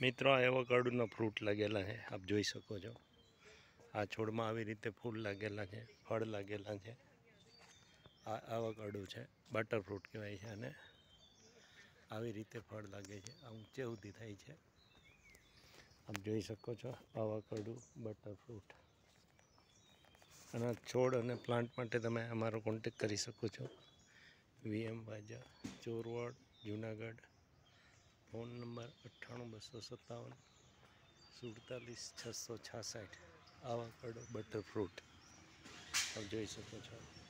મિત્રો આ એવોકાડોના ફ્રૂટ લાગેલા છે, આપ જોઈ શકો છો। આ છોડમાં આવી રીતે ફૂલ લાગેલા છે, ફળ લાગેલા છે। આ એવોકાડો છે, બટર ફ્રૂટ કહેવાય છે અને આવી રીતે ફળ લાગે છે, આ ઊંચે સુધી થાય છે। આપ જોઈ શકો છો એવોકાડો બટર ફ્રૂટ। અને છોડ અને પ્લાન્ટ માટે તમે અમારો કોન્ટેક કરી શકો છો। VM Vaja, Chorvad, Junagadh. Phone number 98 257 47 666। Avocado butter fruit आप જોઈ શકો છો।